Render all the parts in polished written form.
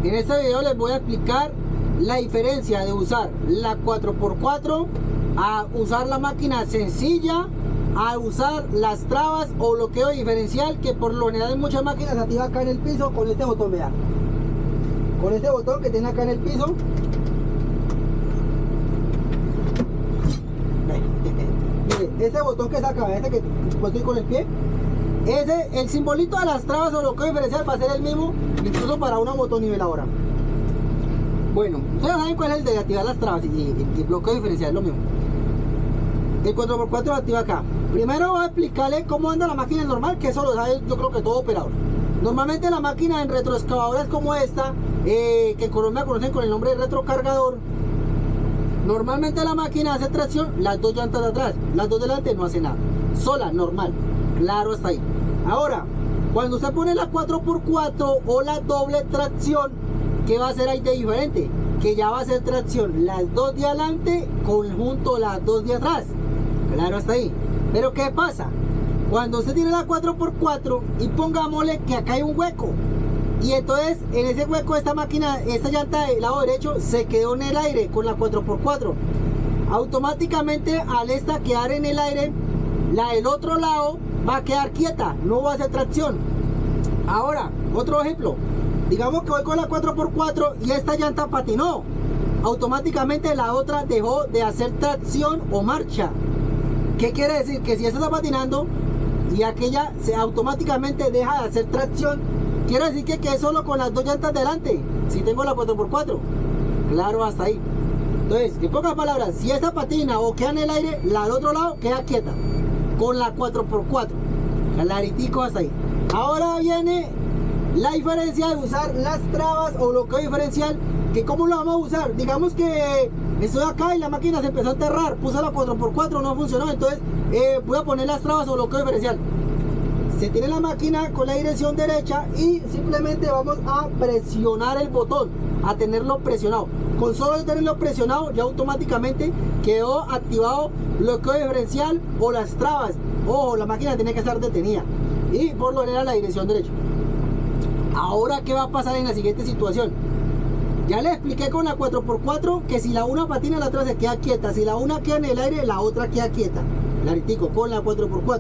En este video les voy a explicar la diferencia de usar la 4x4 a usar la máquina sencilla, a usar las trabas o bloqueo diferencial, que por lo general en muchas máquinas se activa acá en el piso con este botón, vean. Con este botón que tiene acá en el piso. Mire, este botón que saca, este que estoy con el pie, el simbolito de las trabas o bloqueo diferencial va a ser el mismo, incluso para una motoniveladora. Bueno, ustedes saben cuál es el de activar las trabas y bloqueo diferencial, es lo mismo. El 4x4 lo activa acá. Primero voy a explicarle cómo anda la máquina normal, que eso lo sabe yo creo que todo operador. Normalmente la máquina en retroexcavadoras como esta, que en Colombia conocen con el nombre de retrocargador, normalmente la máquina hace tracción las dos llantas de atrás, las dos delante no hace nada, sola, normal, claro hasta ahí. Ahora, cuando usted pone la 4x4 o la doble tracción, ¿qué va a hacer ahí de diferente? Que ya va a ser tracción las dos de adelante conjunto las dos de atrás, claro hasta ahí. Pero ¿qué pasa? Cuando usted tiene la 4x4 y pongámosle que acá hay un hueco, y entonces en ese hueco esta máquina, esta llanta del lado derecho se quedó en el aire con la 4x4, automáticamente al esta quedar en el aire, la del otro lado va a quedar quieta, no va a hacer tracción. Ahora, otro ejemplo, digamos que voy con la 4x4 y esta llanta patinó, automáticamente la otra dejó de hacer tracción o marcha. ¿Qué quiere decir? Que si esta está patinando y aquella automáticamente deja de hacer tracción, quiere decir que quede solo con las dos llantas delante, si tengo la 4x4, claro hasta ahí. Entonces, en pocas palabras, si esta patina o queda en el aire, la del otro lado queda quieta con la 4x4, claritico hasta ahí. Ahora viene la diferencia de usar las trabas o bloqueo diferencial, que cómo lo vamos a usar. Digamos que estoy acá y la máquina se empezó a enterrar, puse la 4x4, no funcionó, entonces voy a poner las trabas o bloqueo diferencial. Se tiene la máquina con la dirección derecha y simplemente vamos a presionar el botón, a tenerlo presionado. Con solo tenerlo presionado ya automáticamente quedó activado bloqueo diferencial o las trabas. Ojo, la máquina tiene que estar detenida y por lo general la dirección derecha. Ahora, ¿qué va a pasar en la siguiente situación? Ya le expliqué con la 4x4 que si la una patina, la otra se queda quieta. Si la una queda en el aire, la otra queda quieta. Claritico, con la 4x4.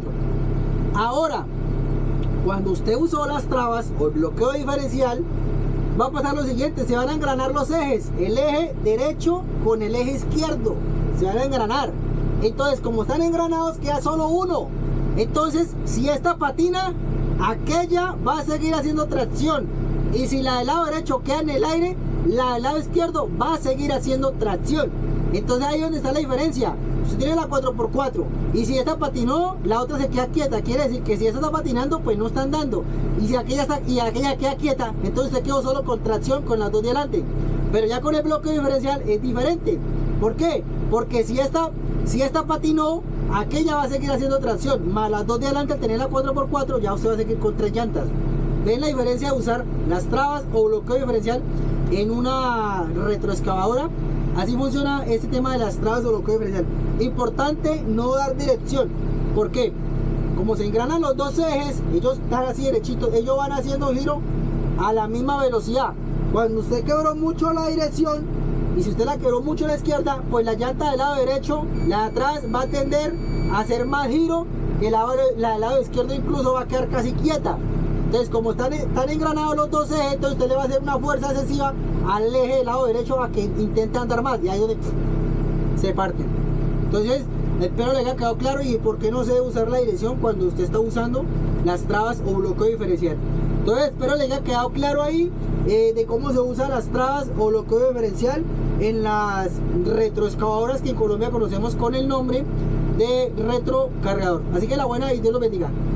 Ahora, cuando usted usó las trabas o el bloqueo diferencial, va a pasar lo siguiente: se van a engranar los ejes. El eje derecho con el eje izquierdo se van a engranar. Entonces, como están engranados, queda solo uno. Entonces, si esta patina, aquella va a seguir haciendo tracción, y si la del lado derecho queda en el aire, la del lado izquierdo va a seguir haciendo tracción. Entonces ahí es donde está la diferencia. Usted tiene la 4x4 y si esta patinó, la otra se queda quieta. Quiere decir que si esta está patinando, pues no está andando, y si aquella queda quieta, entonces usted quedó solo con tracción con las dos de adelante. Pero ya con el bloqueo diferencial es diferente. ¿Por qué? Porque si esta patinó, aquella va a seguir haciendo tracción, más las dos de adelante. Al tener la 4x4 ya usted va a seguir con tres llantas. ¿Ven la diferencia de usar las trabas o bloqueo diferencial en una retroexcavadora? Así funciona este tema de las trabas o bloqueo diferencial. Importante no dar dirección. ¿Por qué? Como se engranan los dos ejes, ellos están así derechitos, ellos van haciendo giro a la misma velocidad. Cuando usted quebró mucho la dirección, y si usted la quebró mucho a la izquierda, pues la llanta del lado derecho, la de atrás, va a tender a hacer más giro, que la del lado izquierdo incluso va a quedar casi quieta. Entonces, como están engranados los dos ejes, entonces usted le va a hacer una fuerza excesiva al eje del lado derecho a que intente andar más, y ahí es donde se parten. Entonces, espero le haya quedado claro y por qué no se debe usar la dirección cuando usted está usando las trabas o bloqueo diferencial. Entonces, espero le haya quedado claro ahí de cómo se usan las trabas o bloqueo diferencial en las retroexcavadoras que en Colombia conocemos con el nombre de retrocargador. Así que la buena y Dios los bendiga.